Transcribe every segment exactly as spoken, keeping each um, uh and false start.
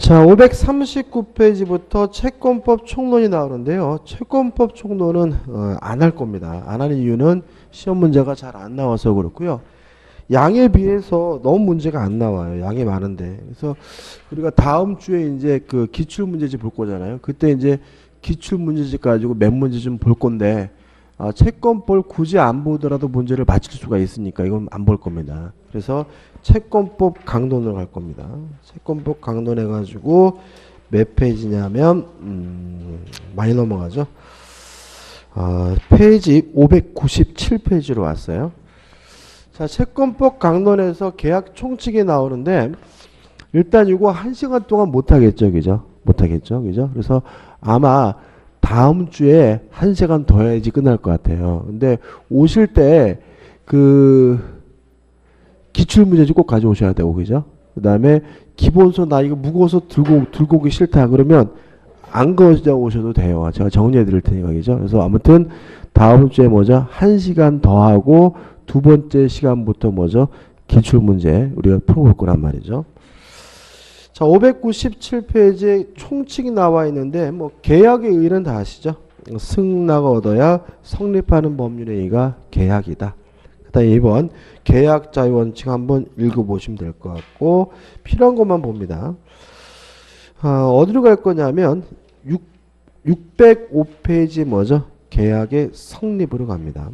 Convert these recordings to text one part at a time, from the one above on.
자, 오백삼십구 페이지부터 채권법 총론이 나오는데요. 채권법 총론은 어, 안 할 겁니다. 안 하는 이유는 시험 문제가 잘 안 나와서 그렇고요. 양에 비해서 너무 문제가 안 나와요. 양이 많은데. 그래서 우리가 다음 주에 이제 그 기출 문제집 볼 거잖아요. 그때 이제 기출 문제집 가지고 몇 문제 좀 볼 건데, 아, 채권법 굳이 안 보더라도 문제를 맞힐 수가 있으니까 이건 안 볼 겁니다. 그래서 채권법 강론을 갈 겁니다. 채권법 강론 해가지고 몇 페이지냐면 음, 많이 넘어가죠. 어, 페이지 오백구십칠 페이지로 왔어요. 자, 채권법 강론에서 계약 총칙이 나오는데 일단 이거 한 시간 동안 못하겠죠, 그죠? 못하겠죠, 그죠? 그래서 아마 다음 주에 한 시간 더 해야지 끝날 것 같아요. 근데 오실 때 그 기출문제집 꼭 가져오셔야 되고, 그죠? 그 다음에 기본서 나 이거 무거워서 들고, 들고 오기 싫다 그러면 안 가져오셔도 돼요. 제가 정리해 드릴 테니까, 그죠? 그래서 아무튼 다음 주에 뭐죠? 한 시간 더 하고 두 번째 시간부터 뭐죠? 기출문제 우리가 풀어볼 거란 말이죠. 자, 오백구십칠 페이지에 총칙이 나와 있는데 뭐 계약의 의의는 다 아시죠? 승낙을 얻어야 성립하는 법률의 의의가 계약이다. 그다음에 이 번 계약자의 원칙 한번 읽어보시면 될 것 같고 필요한 것만 봅니다. 어, 어디로 갈 거냐면 육, 육백오 페이지 뭐죠? 계약의 성립으로 갑니다.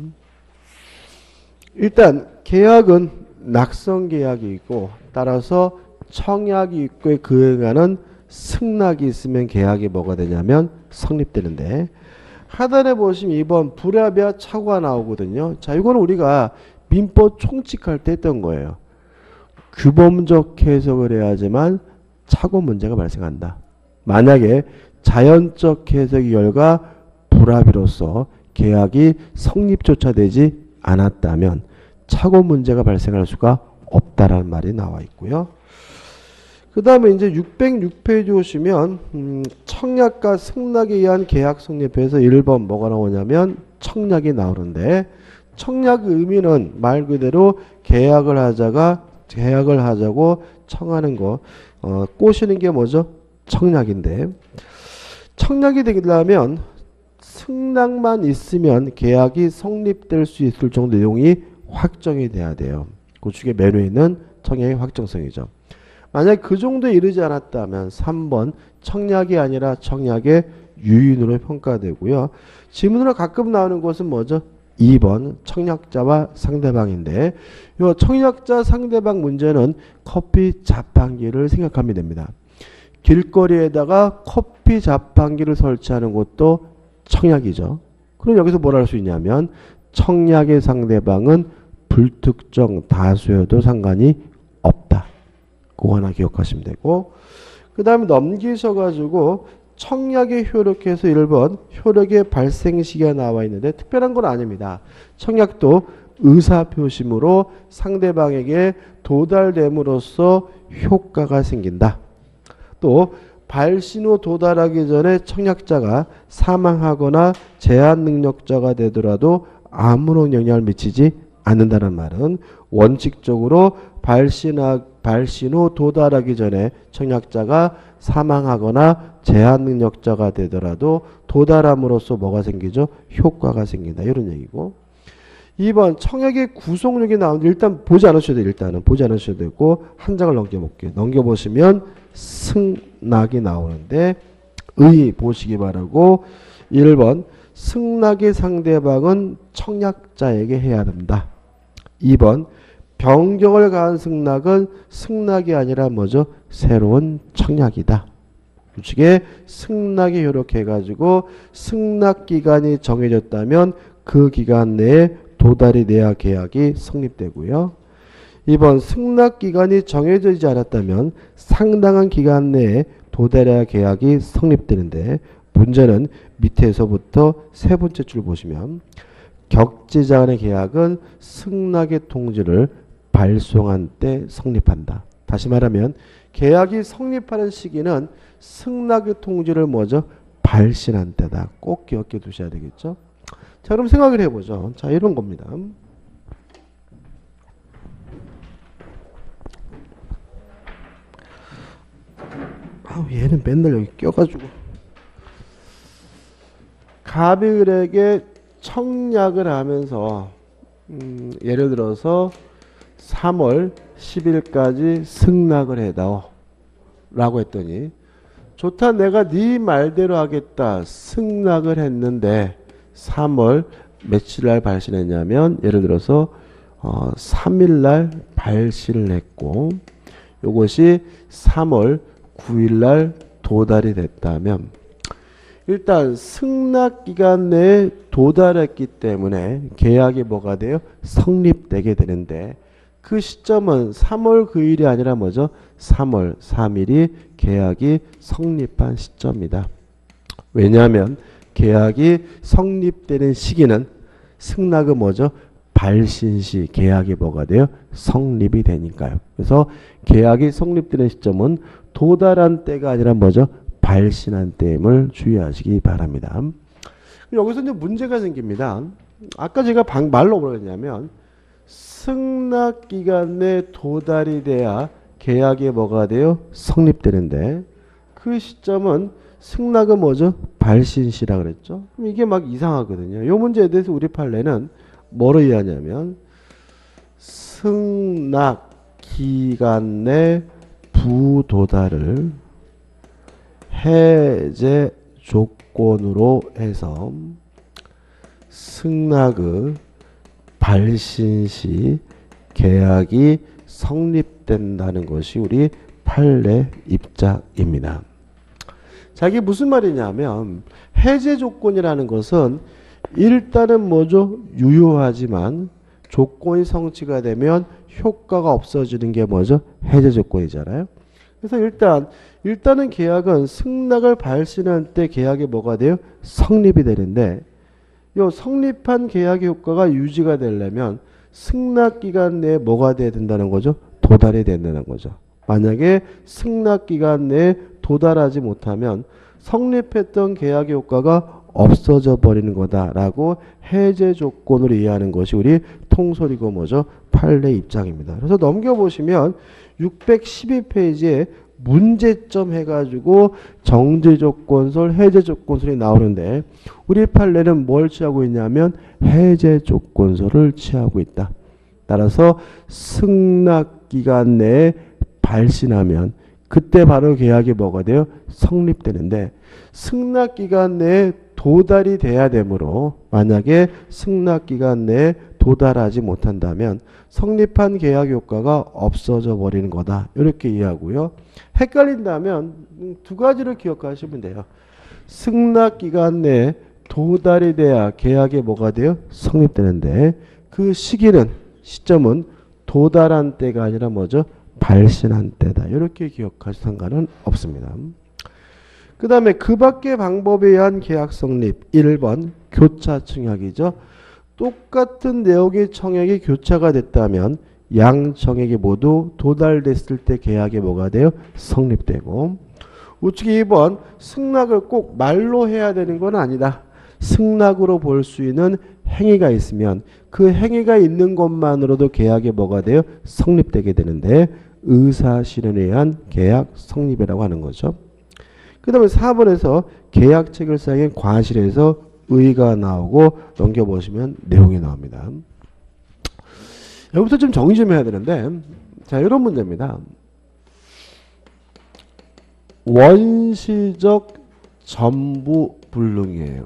일단 계약은 낙선 계약이 있고 따라서 청약이 있고 그에 관한 승낙이 있으면 계약이 뭐가 되냐면 성립되는데 하단에 보시면 이 번 불합의와 착오가 나오거든요. 자, 이거는 우리가 민법 총칙할 때 했던 거예요. 규범적 해석을 해야지만 착오 문제가 발생한다. 만약에 자연적 해석이 결과 불합의로서 계약이 성립조차 되지 않았다면 착오 문제가 발생할 수가 없다라는 말이 나와 있고요. 그 다음에 이제 육백육 페이지 오시면 음, 청약과 승낙에 의한 계약 성립에서 일 번 뭐가 나오냐면 청약이 나오는데 청약의 의미는 말 그대로 계약을 하자가 계약을 하자고 청하는 거 어, 꼬시는 게 뭐죠? 청약인데 청약이 되려면 승낙만 있으면 계약이 성립될 수 있을 정도 내용이 확정이 돼야 돼요. 고축의 메뉴에 있는 청약의 확정성이죠. 만약 그 정도에 이르지 않았다면 삼 번 청약이 아니라 청약의 유인으로 평가되고요. 지문으로 가끔 나오는 것은 뭐죠? 이 번 청약자와 상대방인데 이 청약자 상대방 문제는 커피 자판기를 생각하면 됩니다. 길거리에다가 커피 자판기를 설치하는 것도 청약이죠. 그럼 여기서 뭘 할 수 있냐면 청약의 상대방은 불특정 다수여도 상관이 없다. 그거 하나 기억하시면 되고 그 다음에 넘기셔가지고 청약의 효력에서 일 번 효력의 발생 시기가 나와 있는데 특별한 건 아닙니다. 청약도 의사표심으로 상대방에게 도달됨으로써 효과가 생긴다. 또 발신 후 도달하기 전에 청약자가 사망하거나 제한 능력자가 되더라도 아무런 영향을 미치지 않는다는 말은 원칙적으로 발신하, 발신 후 도달하기 전에 청약자가 사망하거나 제한 능력자가 되더라도 도달함으로써 뭐가 생기죠? 효과가 생긴다. 이런 얘기고. 이 번 청약의 구속력이 나오는데 일단 보지 않으셔도 돼요. 일단은 보지 않으셔도 되고 한 장을 넘겨볼게요. 넘겨보시면 승낙이 나오는데 의 보시기 바라고 일 번 승낙의 상대방은 청약자에게 해야 된다. 이 번 변경을 가한 승낙은 승낙이 아니라 뭐죠? 새로운 청약이다. 우측에 승낙이 효력해가지고 승낙 기간이 정해졌다면 그 기간 내에 도달이 돼야 계약이 성립되고요. 이 번 승낙 기간이 정해지지 않았다면 상당한 기간 내에 도달해야 계약이 성립되는데 문제는 밑에서부터 세 번째 줄 보시면 격제자 간의 계약은 승낙의 통지를 발송한 때 성립한다. 다시 말하면 계약이 성립하는 시기는 승낙의 통지를 뭐죠? 발신한 때다. 꼭 기억해 두셔야 되겠죠? 자, 그럼 생각을 해보죠. 자, 이런 겁니다. 아우, 얘는 맨날 여기 껴가지고. 갑이 을에게 청약을 하면서 음, 예를 들어서 삼월 십일까지 승낙을 해다오 라고 했더니 좋다, 내가 네 말대로 하겠다, 승낙을 했는데 삼월 며칠날 발신했냐면 예를 들어서 어, 삼일날 발신을 했고 요것이 삼월 구일날 도달이 됐다면 일단 승낙기간 내에 도달했기 때문에 계약이 뭐가 돼요? 성립되게 되는데 그 시점은 삼월 구일이 아니라 뭐죠? 삼월 삼일이 계약이 성립한 시점이다. 왜냐하면 계약이 성립되는 시기는 승낙은 뭐죠? 발신시 계약이 뭐가 돼요? 성립이 되니까요. 그래서 계약이 성립되는 시점은 도달한 때가 아니라 뭐죠? 발신한 때임을 주의하시기 바랍니다. 여기서 이제 문제가 생깁니다. 아까 제가 방, 말로 뭐라 했냐면 승낙 기간 내 도달이 돼야 계약이 뭐가 돼요? 성립되는데 그 시점은 승낙은 뭐죠? 발신시라 그랬죠. 그럼 이게 막 이상하거든요. 이 문제에 대해서 우리 판례는 뭐로 이해하냐면 승낙 기간 내 부도달을 해제 조건으로 해서 승낙의 발신시 계약이 성립된다는 것이 우리 판례 입장입니다. 자, 이게 무슨 말이냐면 해제 조건이라는 것은 일단은 뭐죠? 유효하지만 조건이 성취가 되면 효과가 없어지는 게 뭐죠? 해제 조건이잖아요. 그래서 일단 일단은 계약은 승낙을 발신할 때 계약이 뭐가 돼요? 성립이 되는데 요 성립한 계약의 효과가 유지가 되려면 승낙 기간 내에 뭐가 돼야 된다는 거죠? 도달이 된다는 거죠. 만약에 승낙 기간 내에 도달하지 못하면 성립했던 계약의 효과가 없어져 버리는 거다라고 해제 조건으로 이해하는 것이 우리 통솔이고 뭐죠? 판례 입장입니다. 그래서 넘겨보시면 육백십이 페이지에 문제점 해가지고 정지조건설, 해제조건설이 나오는데 우리 판례는 뭘 취하고 있냐면 해제조건설을 취하고 있다. 따라서 승낙기간 내에 발신하면 그때 바로 계약이 뭐가 돼요? 성립되는데 승낙기간 내에 도달이 돼야 되므로 만약에 승낙기간 내에 도달하지 못한다면 성립한 계약 효과가 없어져 버리는 거다. 이렇게 이해하고요. 헷갈린다면 두 가지를 기억하시면 돼요. 승낙기간 내에 도달이 돼야 계약이 뭐가 돼요? 성립되는데 그 시기는 시점은 도달한 때가 아니라 뭐죠? 발신한 때다. 이렇게 기억하셔도 상관은 없습니다. 그 다음에 그 밖의 방법에 의한 계약 성립. 일 번 교차 청약이죠. 똑같은 내용의 청약이 교차가 됐다면 양 청약이 모두 도달됐을 때 계약이 뭐가 돼요? 성립되고 우측 이 번 승낙을 꼭 말로 해야 되는 건 아니다. 승낙으로 볼 수 있는 행위가 있으면 그 행위가 있는 것만으로도 계약이 뭐가 돼요? 성립되게 되는데 의사실현에 의한 계약 성립이라고 하는 거죠. 그 다음에 사 번에서 계약 체결상의 과실에서 의가 나오고 넘겨보시면 내용이 나옵니다. 여기부터 좀 정리 좀 해야 되는데 자 이런 문제입니다. 원시적 전부 불능이에요.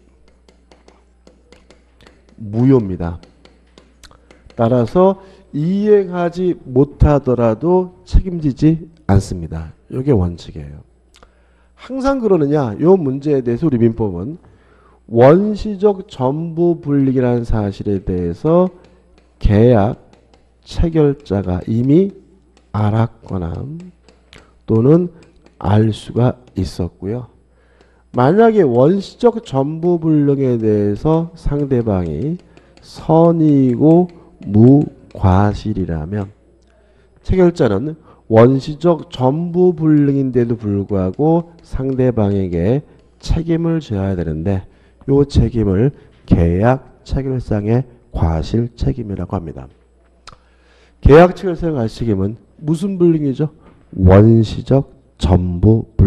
무효입니다. 따라서 이행하지 못하더라도 책임지지 않습니다. 이게 원칙이에요. 항상 그러느냐? 이 문제에 대해서 우리 민법은 원시적 전부 불능이라는 사실에 대해서 계약 체결자가 이미 알았거나 또는 알 수가 있었고요. 만약에 원시적 전부 불능에 대해서 상대방이 선의고 무과실이라면 체결자는 원시적 전부 불능인데도 불구하고 상대방에게 책임을 져야 되는데 이 책임을 계약 체결상의 과실 책임이라고 합니다. 계약 체결상의 과실 책임은 무슨 불능이죠? 원시적 전부 불능.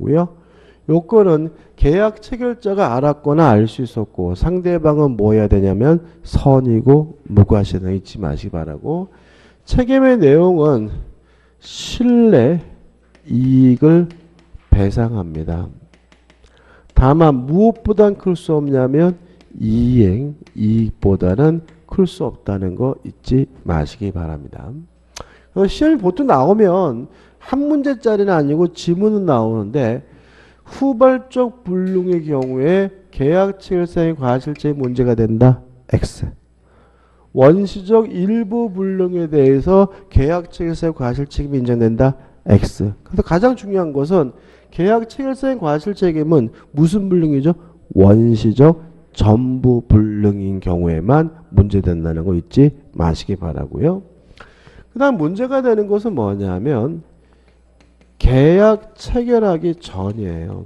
되고요. 요건은 계약 체결자가 알았거나 알 수 있었고 상대방은 뭐 해야 되냐면 선이고 무과실은 잊지 마시기 바라고 책임의 내용은 신뢰 이익을 배상합니다. 다만 무엇보단 클 수 없냐면 이행 이익보다는 클 수 없다는 거 잊지 마시기 바랍니다. 시험이 보통 나오면 한 문제짜리는 아니고 지문은 나오는데 후발적 불능의 경우에 계약 체결사의 과실죄 문제가 된다. X. 원시적 일부 불능에 대해서 계약 체결사의 과실 책임이 인정된다. X. 그래서 가장 중요한 것은 계약 체결사의 과실 책임은 무슨 불능이죠? 원시적 전부 불능인 경우에만 문제된다는 거 잊지 마시기 바라고요. 그 다음 문제가 되는 것은 뭐냐면 계약 체결하기 전이에요.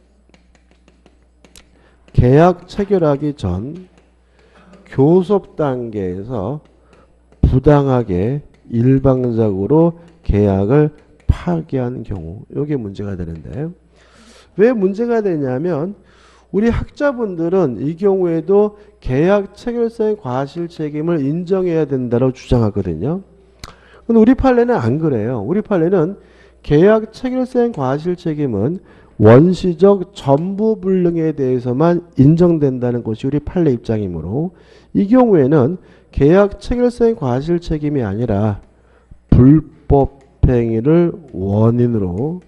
계약 체결하기 전 교섭 단계에서 부당하게 일방적으로 계약을 파기한 경우 이게 문제가 되는데 왜 문제가 되냐면 우리 학자분들은 이 경우에도 계약 체결사의 과실 책임을 인정해야 된다고 주장하거든요. 근데 우리 판례는 안 그래요. 우리 판례는 계약 체결사의 과실 책임은 원시적 전부 불능에 대해서만 인정된다는 것이 우리 판례 입장이므로 이 경우에는 계약 체결사의 과실 책임이 아니라 불법 행위를 원인으로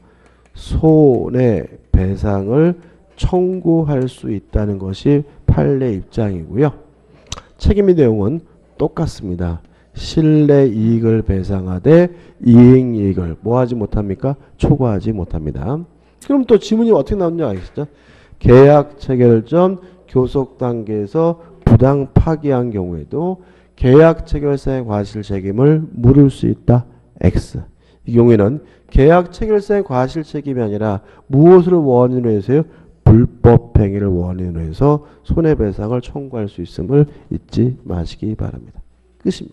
손해배상을 청구할 수 있다는 것이 판례 입장이고요. 책임의 내용은 똑같습니다. 신뢰 이익을 배상하되 이행 이익을 뭐하지 못합니까? 초과하지 못합니다. 그럼 또 지문이 어떻게 나오는지 아시죠? 계약 체결 전 교섭 단계에서 부당 파기한 경우에도 계약 체결사의 과실 책임을 물을 수 있다. X. 이 경우에는 계약 체결사의 과실 책임이 아니라 무엇을 원인으로 해서요? 불법 행위를 원인으로 해서 손해배상을 청구할 수 있음을 잊지 마시기 바랍니다. 끝입니다.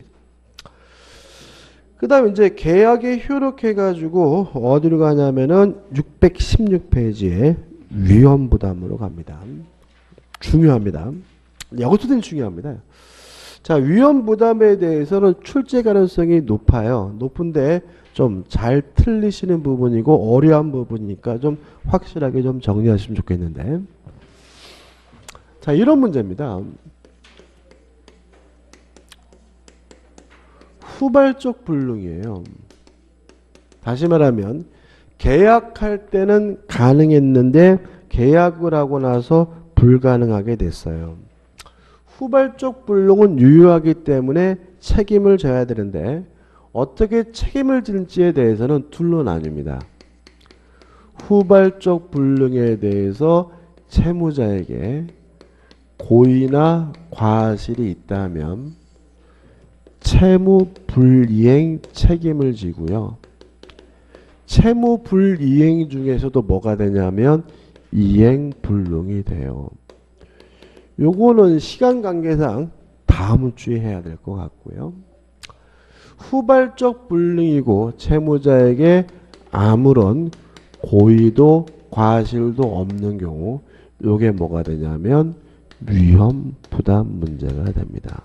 그 다음 이제 계약에 효력해가지고 어디로 가냐면은 육백십육 페이지에 위험부담으로 갑니다. 중요합니다. 이것도 되게 중요합니다. 자, 위험부담에 대해서는 출제 가능성이 높아요. 높은데 좀 잘 틀리시는 부분이고 어려운 부분이니까 좀 확실하게 좀 정리하시면 좋겠는데. 자, 이런 문제입니다. 후발적 불능이에요. 다시 말하면 계약할 때는 가능했는데 계약을 하고 나서 불가능하게 됐어요. 후발적 불능은 유효하기 때문에 책임을 져야 되는데 어떻게 책임을 질지에 대해서는 둘로 나뉩니다. 후발적 불능에 대해서 채무자에게 고의나 과실이 있다면 채무 불이행 책임을 지고요. 채무 불이행 중에서도 뭐가 되냐면 이행 불능이 돼요. 요거는 시간 관계상 다음 주에 해야 될 것 같고요. 후발적 불능이고 채무자에게 아무런 고의도 과실도 없는 경우 요게 뭐가 되냐면 위험 부담 문제가 됩니다.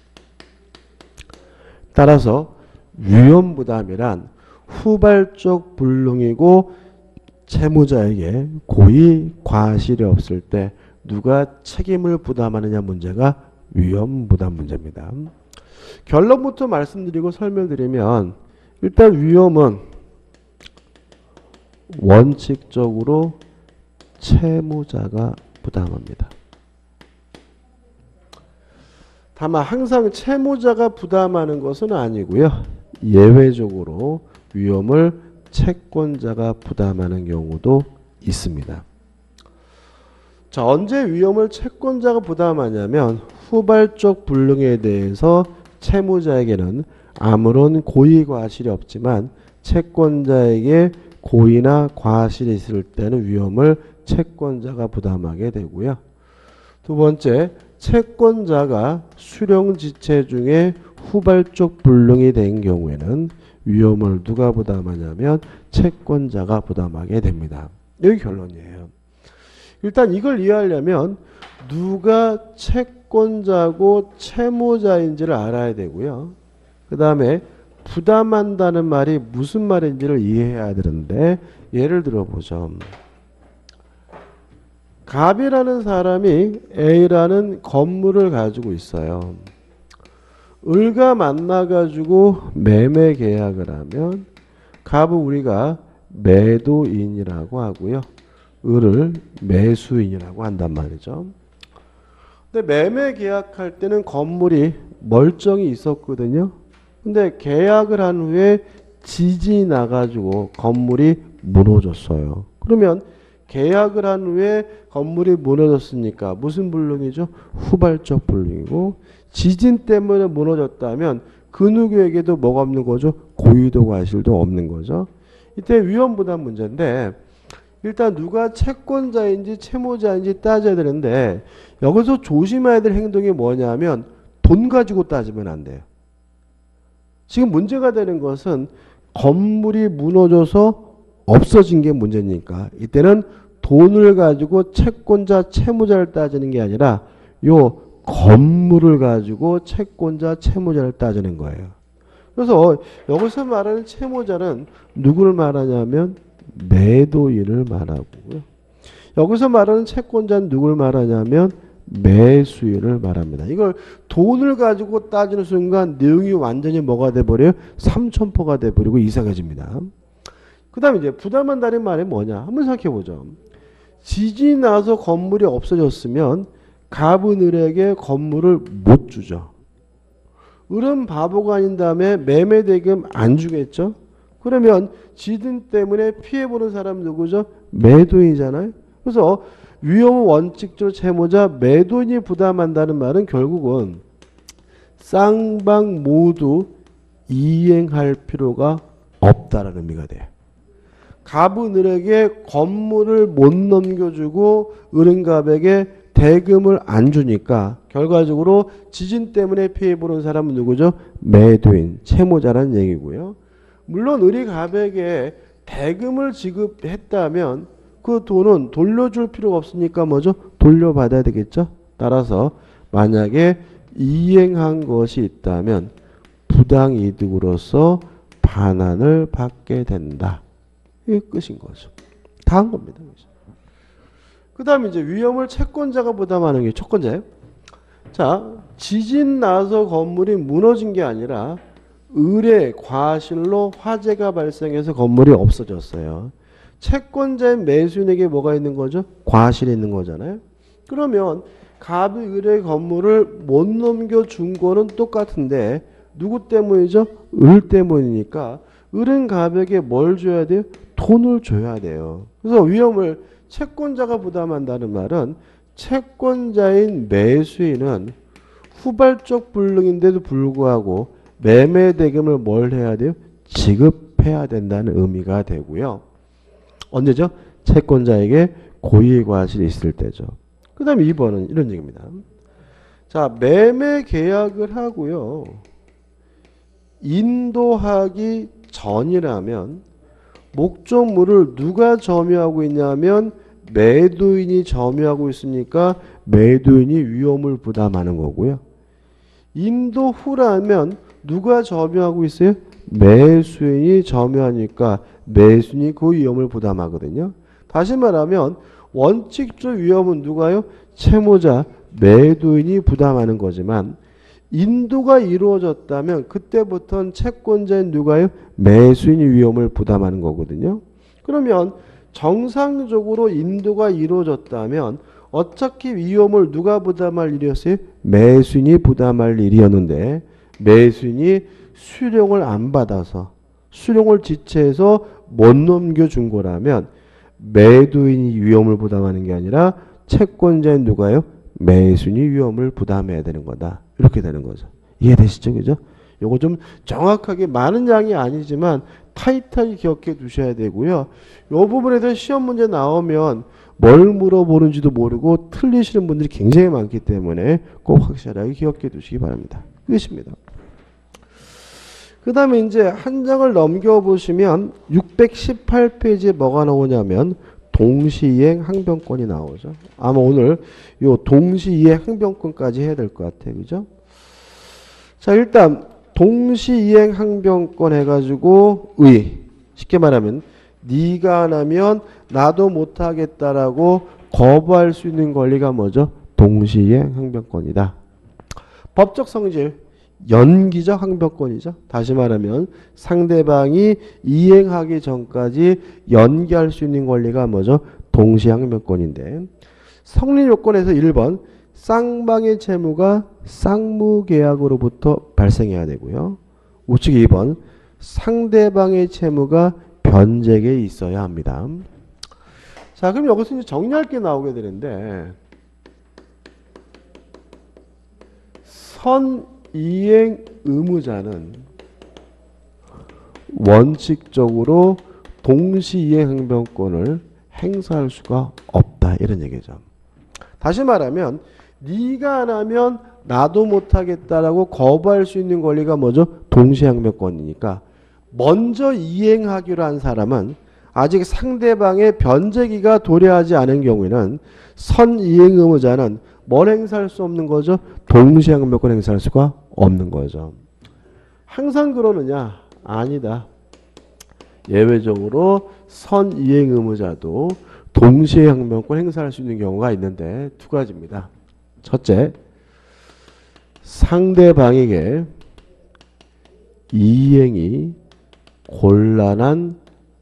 따라서 위험 부담이란 후발적 불능이고 채무자에게 고의 과실이 없을 때 누가 책임을 부담하느냐 문제가 위험 부담 문제입니다. 결론부터 말씀드리고 설명드리면 일단 위험은 원칙적으로 채무자가 부담합니다. 다만 항상 채무자가 부담하는 것은 아니고요. 예외적으로 위험을 채권자가 부담하는 경우도 있습니다. 자, 언제 위험을 채권자가 부담하냐면 후발적 불능에 대해서 채무자에게는 아무런 고의 과실이 없지만 채권자에게 고의나 과실이 있을 때는 위험을 채권자가 부담하게 되고요. 두 번째, 채권자가 수령지체 중에 후발적 불능이 된 경우에는 위험을 누가 부담하냐면 채권자가 부담하게 됩니다. 여기 결론이에요. 일단 이걸 이해하려면 누가 채권자고 채무자인지를 알아야 되고요. 그 다음에 부담한다는 말이 무슨 말인지를 이해해야 되는데 예를 들어보죠. 갑이라는 사람이 A라는 건물을 가지고 있어요. 을과 만나가지고 매매 계약을 하면 갑은 우리가 매도인이라고 하고요. 을을 매수인이라고 한단 말이죠. 근데 매매 계약할 때는 건물이 멀쩡히 있었거든요. 근데 계약을 한 후에 지진이 나가지고 건물이 무너졌어요. 그러면 계약을 한 후에 건물이 무너졌으니까 무슨 불능이죠? 후발적 불능이고, 지진 때문에 무너졌다면 그 누구에게도 뭐가 없는 거죠? 고의도 과실도 없는 거죠. 이때 위험부담 문제인데 일단 누가 채권자인지 채무자인지 따져야 되는데 여기서 조심해야 될 행동이 뭐냐면 돈 가지고 따지면 안 돼요. 지금 문제가 되는 것은 건물이 무너져서 없어진 게 문제니까 이때는 돈을 가지고 채권자 채무자를 따지는 게 아니라 요 건물을 가지고 채권자 채무자를 따지는 거예요. 그래서 여기서 말하는 채무자는 누구를 말하냐면 매도인을 말하고요. 여기서 말하는 채권자는 누구를 말하냐면 매수인을 말합니다. 이걸 돈을 가지고 따지는 순간 내용이 완전히 뭐가 돼버려요? 삼천포가 돼버리고 이상해집니다. 그 다음에 이제 부담한다는 말이 뭐냐? 한번 생각해보죠. 지진이 나서 건물이 없어졌으면 갑은 을에게 건물을 못 주죠. 을은 바보가 아닌 다음에 매매대금 안 주겠죠? 그러면 지진 때문에 피해보는 사람 누구죠? 매도인이잖아요. 그래서 위험 원칙적으로 채무자 매도인이 부담한다는 말은 결국은 쌍방 모두 이행할 필요가 없다라는 의미가 돼요. 갑은 을에게 건물을 못 넘겨주고 을은 갑에게 대금을 안 주니까 결과적으로 지진 때문에 피해보는 사람은 누구죠? 매도인, 채무자라는 얘기고요. 물론 을이 갑에게 대금을 지급했다면 그 돈은 돌려줄 필요가 없으니까 뭐죠? 돌려받아야 되겠죠? 따라서 만약에 이행한 것이 있다면 부당이득으로서 반환을 받게 된다. 이게 끝인 거죠. 다 한 겁니다. 그 다음에 이제 위험을 채권자가 부담하는 게 채권자예요. 자, 지진 나서 건물이 무너진 게 아니라 을의 과실로 화재가 발생해서 건물이 없어졌어요. 채권자인 매수인에게 뭐가 있는 거죠? 과실이 있는 거잖아요. 그러면 갑이 을의 건물을 못 넘겨준 거는 똑같은데 누구 때문이죠? 을 때문이니까 을은 갑에게 뭘 줘야 돼요? 돈을 줘야 돼요. 그래서 위험을 채권자가 부담한다는 말은 채권자인 매수인은 후발적 불능인데도 불구하고 매매 대금을 뭘 해야 돼요? 지급해야 된다는 의미가 되고요. 언제죠? 채권자에게 고의의 과실이 있을 때죠. 그 다음에 이 번은 이런 얘기입니다. 자, 매매 계약을 하고요. 인도하기 전이라면 목적물을 누가 점유하고 있냐면 매도인이 점유하고 있으니까 매도인이 위험을 부담하는 거고요. 인도 후라면 누가 점유하고 있어요? 매수인이 점유하니까 매수인이 그 위험을 부담하거든요. 다시 말하면 원칙적 위험은 누가요? 채무자, 매도인이 부담하는 거지만 인도가 이루어졌다면 그때부터는 채권자인 누가요? 매수인이 위험을 부담하는 거거든요. 그러면 정상적으로 인도가 이루어졌다면 어차피 위험을 누가 부담할 일이었어요? 매수인이 부담할 일이었는데 매수인이 수령을 안 받아서 수령을 지체해서 못 넘겨준 거라면 매도인이 위험을 부담하는 게 아니라 채권자인 누가요? 매수인이 위험을 부담해야 되는 거다. 이렇게 되는 거죠. 이해되시죠? 그죠? 요거 좀 정확하게 많은 양이 아니지만 타이트하게 기억해 두셔야 되고요. 요 부분에 대해서 시험 문제 나오면 뭘 물어보는지도 모르고 틀리시는 분들이 굉장히 많기 때문에 꼭 확실하게 기억해 두시기 바랍니다. 끝입니다. 그 다음에 이제 한 장을 넘겨보시면 육백십팔 페이지에 뭐가 나오냐면 동시이행 항변권이 나오죠. 아마 오늘 요 동시이행 항변권까지 해야 될 것 같아요. 그죠? 자, 일단 동시이행 항변권 해가지고 의. 쉽게 말하면 네가 안 하면 나도 못하겠다라고 거부할 수 있는 권리가 뭐죠? 동시이행 항변권이다. 법적 성질, 연기적 항변권이죠. 다시 말하면 상대방이 이행하기 전까지 연기할 수 있는 권리가 뭐죠? 동시에 항변권인데 성립 요건에서 일 번 쌍방의 채무가 쌍무계약으로부터 발생해야 되고요. 우측 이 번 상대방의 채무가 변제계에 있어야 합니다. 자, 그럼 여기서 이제 정리할 게 나오게 되는데 선이행 의무자는 원칙적으로 동시이행 항변권을 행사할 수가 없다. 이런 얘기죠. 다시 말하면 네가 안 하면 나도 못하겠다라고 거부할 수 있는 권리가 뭐죠? 동시이행 항변권이니까 먼저 이행하기로 한 사람은 아직 상대방의 변제기가 도래하지 않은 경우에는 선이행 의무자는 뭘 행사할 수 없는 거죠? 동시이행 항변권 행사할 수가 없는 거죠. 항상 그러느냐? 아니다. 예외적으로 선이행 의무자도 동시이행 항변권 행사할 수 있는 경우가 있는데 두 가지입니다. 첫째, 상대방에게 이행이 곤란한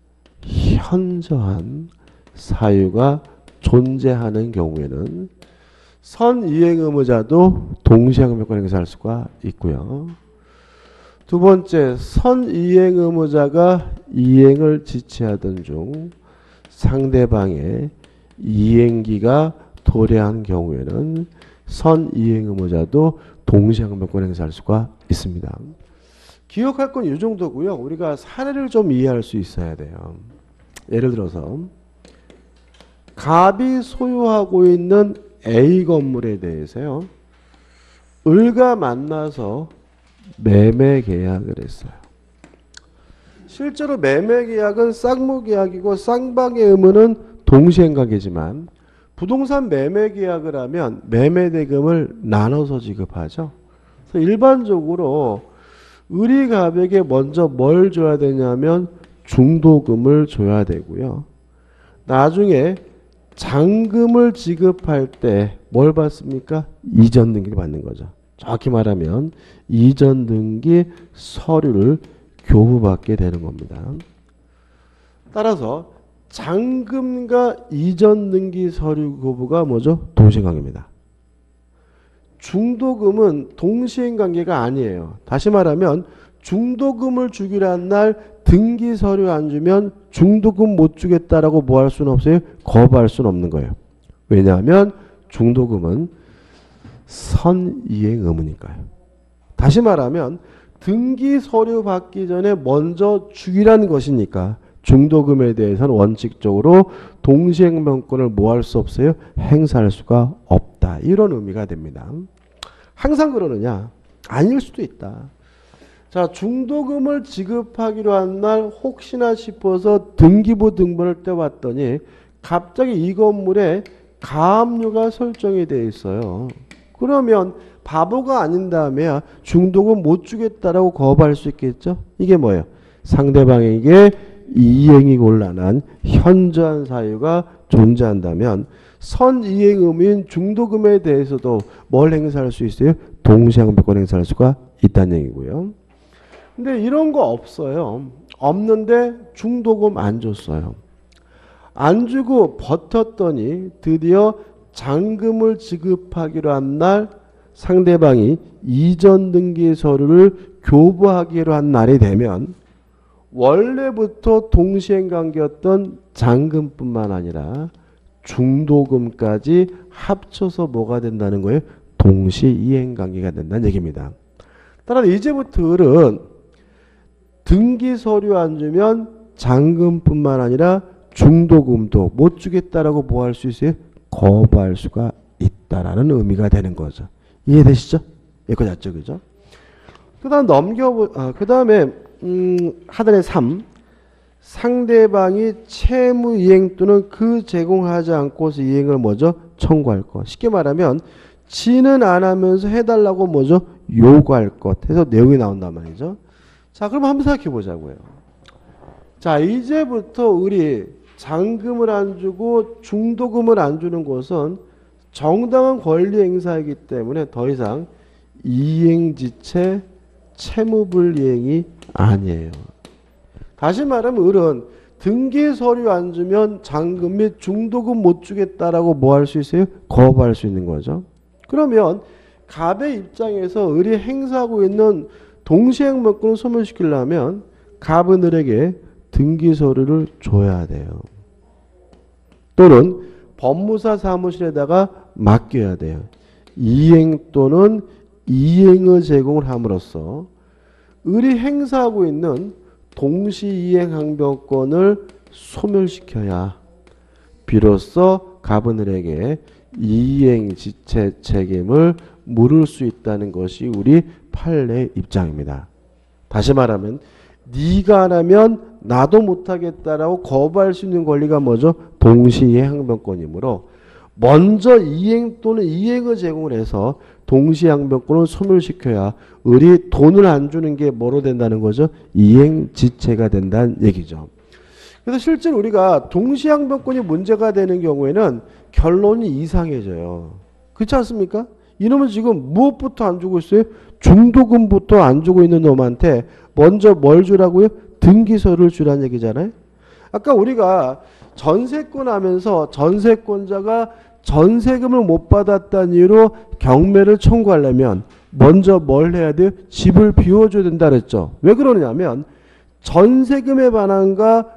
현저한 사유가 존재하는 경우에는 선이행 의무자도 동시이행 항변권 행사할 수가 있고요. 두 번째, 선이행 의무자가 이행을 지체하던 중 상대방의 이행기가 도래한 경우에는 선이행 의무자도 동시이행 항변권 행사할 수가 있습니다. 기억할 건 이 정도고요. 우리가 사례를 좀 이해할 수 있어야 돼요. 예를 들어서 갑이 소유하고 있는 A 건물에 대해서요. 을과 만나서 매매 계약을 했어요. 실제로 매매 계약은 쌍무 계약이고 쌍방의 의무는 동시행 관계지만 부동산 매매 계약을 하면 매매 대금을 나눠서 지급하죠. 그래서 일반적으로 을이 갑에게 먼저 뭘 줘야 되냐면 중도금을 줘야 되고요. 나중에 잔금을 지급할 때 뭘 받습니까? 이전 등기를 받는 거죠. 정확히 말하면 이전 등기 서류를 교부받게 되는 겁니다. 따라서 잔금과 이전 등기 서류 교부가 뭐죠? 동시행 관계입니다. 중도금은 동시행 관계가 아니에요. 다시 말하면 중도금을 주기로 한 날 등기 서류 안 주면 중도금 못 주겠다라고 뭐 할 수는 없어요? 거부할 수는 없는 거예요. 왜냐하면 중도금은 선이행 의무니까요. 다시 말하면 등기 서류 받기 전에 먼저 주기란 것이니까 중도금에 대해서는 원칙적으로 동시행변권을 뭐 할 수 없어요? 행사할 수가 없다. 이런 의미가 됩니다. 항상 그러느냐? 아닐 수도 있다. 자, 중도금을 지급하기로 한 날 혹시나 싶어서 등기부 등본을 떼왔더니 갑자기 이 건물에 가압류가 설정이 되어 있어요. 그러면 바보가 아닌 다음에 중도금 못 주겠다라고 거부할 수 있겠죠? 이게 뭐예요? 상대방에게 이행이 곤란한 현저한 사유가 존재한다면 선이행 의무인 중도금에 대해서도 뭘 행사할 수 있어요? 동시행변권 행사할 수가 있다는 얘기고요. 근데 이런 거 없어요. 없는데 중도금 안 줬어요. 안 주고 버텼더니 드디어 잔금을 지급하기로 한 날 상대방이 이전 등기 서류를 교부하기로 한 날이 되면 원래부터 동시행 관계였던 잔금뿐만 아니라 중도금까지 합쳐서 뭐가 된다는 거예요? 동시이행 관계가 된다는 얘기입니다. 따라서 이제부터 을은 등기 서류 안 주면 잔금뿐만 아니라 중도금도 못 주겠다라고 뭐 할 수 있어요? 거부할 수가 있다라는 의미가 되는 거죠. 이해되시죠? 여기까지 왔죠, 그죠? 그 다음 넘겨보, 아, 그 다음에, 음, 하단에 삼. 상대방이 채무 이행 또는 그 제공하지 않고서 이행을 뭐죠? 청구할 것. 쉽게 말하면 지는 안 하면서 해달라고 뭐죠? 요구할 것 해서 내용이 나온단 말이죠. 자, 그럼 한번 생각해 보자고요. 자, 이제부터 우리 잔금을 안 주고 중도금을 안 주는 것은 정당한 권리 행사이기 때문에 더 이상 이행지체 채무불이행이 아니에요. 다시 말하면 을은 등기 서류 안 주면 잔금 및 중도금 못 주겠다라고 뭐 할 수 있어요? 거부할 수 있는 거죠. 그러면 갑의 입장에서 을이 행사하고 있는 동시행명권을 소멸시키려면 갑은 을에게 등기 서류를 줘야 돼요. 또는 법무사 사무실에다가 맡겨야 돼요. 이행 또는 이행의 제공을 함으로써 을이 행사하고 있는 동시이행 항변권을 소멸시켜야 비로소 갑은 을에게 이행지체 책임을 물을 수 있다는 것이 우리 판례의 입장입니다. 다시 말하면 네가 안 하면 나도 못하겠다라고 거부할 수 있는 권리가 뭐죠? 동시이행 항변권이므로 먼저 이행 또는 이행을 제공을 해서 동시항변권을 소멸시켜야 을이 돈을 안 주는 게 뭐로 된다는 거죠? 이행지체가 된다는 얘기죠. 그래서 실제로 우리가 동시항변권이 문제가 되는 경우에는 결론이 이상해져요. 그렇지 않습니까? 이놈은 지금 무엇부터 안 주고 있어요? 중도금부터 안 주고 있는 놈한테 먼저 뭘 주라고요? 등기서를 주라는 얘기잖아요. 아까 우리가 전세권 하면서 전세권자가 전세금을 못 받았다는 이유로 경매를 청구하려면 먼저 뭘 해야 돼요? 집을 비워줘야 된다 그랬죠. 왜 그러냐면 전세금에 반환과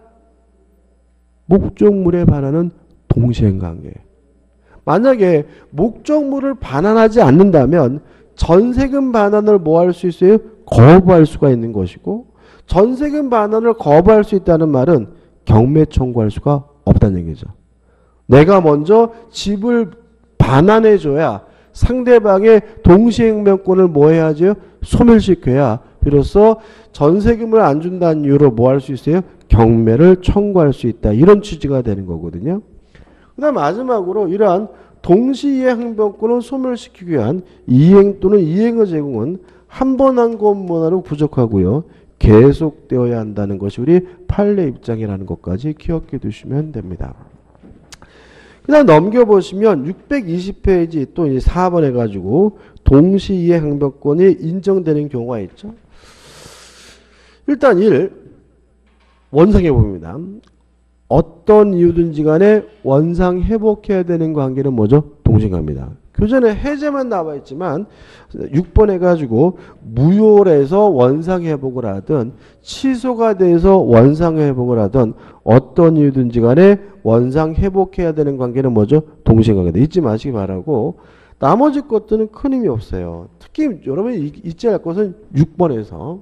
목적물에 반환은 동시행관계예요. 만약에 목적물을 반환하지 않는다면 전세금 반환을 뭐 할 수 있어요? 거부할 수가 있는 것이고 전세금 반환을 거부할 수 있다는 말은 경매 청구할 수가 없다는 얘기죠. 내가 먼저 집을 반환해줘야 상대방의 동시행명권을 뭐 해야죠? 소멸시켜야 비로소 전세금을 안 준다는 이유로 뭐 할 수 있어요? 경매를 청구할 수 있다. 이런 취지가 되는 거거든요. 그 다음 마지막으로 이러한 동시이행 항변권을 소멸시키기 위한 이행 또는 이행의 제공은 한 번 한 것만으로 부족하고요. 계속되어야 한다는 것이 우리 판례 입장이라는 것까지 기억해 두시면 됩니다. 그 다음 넘겨보시면 육백이십 페이지 또 이제 사 번 해가지고 동시이행 항변권이 인정되는 경우가 있죠. 일단 일 원상해 봅니다. 어떤 이유든지 간에 원상 회복해야 되는 관계는 뭐죠? 동시행관계입니다. 교전에 해제만 나와 있지만 육 번 해가지고 무효해서 원상 회복을 하든 취소가 돼서 원상 회복을 하든 어떤 이유든지 간에 원상 회복해야 되는 관계는 뭐죠? 동시행관계다. 잊지 마시기 바라고 나머지 것들은 큰 힘이 없어요. 특히 여러분이 잊지 않을 것은 육 번에서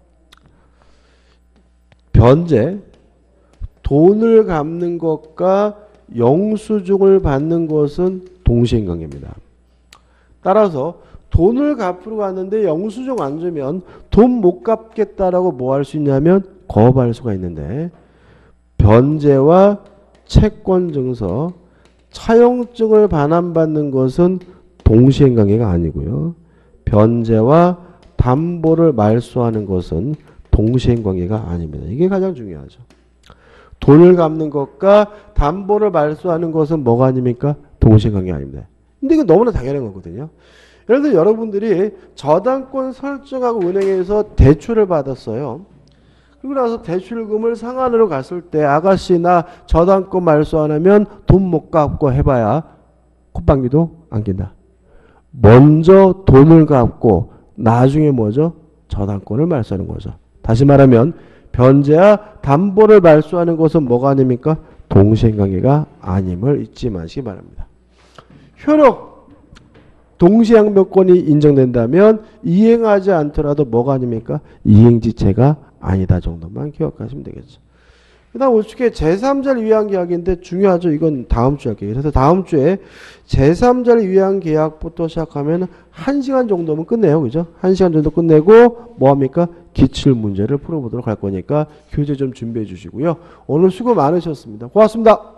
변제 돈을 갚는 것과 영수증을 받는 것은 동시행관계입니다. 따라서 돈을 갚으러 갔는데 영수증 안 주면 돈 못 갚겠다라고 뭐 할 수 있냐면 거부할 수가 있는데 변제와 채권증서, 차용증을 반환받는 것은 동시행관계가 아니고요. 변제와 담보를 말소하는 것은 동시행관계가 아닙니다. 이게 가장 중요하죠. 돈을 갚는 것과 담보를 말소하는 것은 뭐가 아닙니까? 동시행관계 아닙니다. 근데 이거 너무나 당연한 거거든요. 예를 들어 여러분들이 저당권 설정하고 은행에서 대출을 받았어요. 그리고 나서 대출금을 상환으로 갔을 때 아가씨 나 저당권 말소 안 하면 돈 못 갚고 해봐야 콧방귀도 안 낀다. 먼저 돈을 갚고 나중에 뭐죠? 저당권을 말소하는 거죠. 다시 말하면 변제와 담보를 말소하는 것은 뭐가 아닙니까? 동시행관계가 아님을 잊지 마시기 바랍니다. 효력 동시항변권이 인정된다면 이행하지 않더라도 뭐가 아닙니까? 이행지체가 아니다 정도만 기억하시면 되겠죠. 그 다음 우측에 제삼자를 위한 계약인데 중요하죠. 이건 다음 주에 할게요. 그래서 다음 주에 제삼자를 위한 계약부터 시작하면 한 시간 정도면 끝내요. 그죠? 한 시간 정도 끝내고 뭐합니까? 기출문제를 풀어보도록 할 거니까 교재 좀 준비해 주시고요. 오늘 수고 많으셨습니다. 고맙습니다.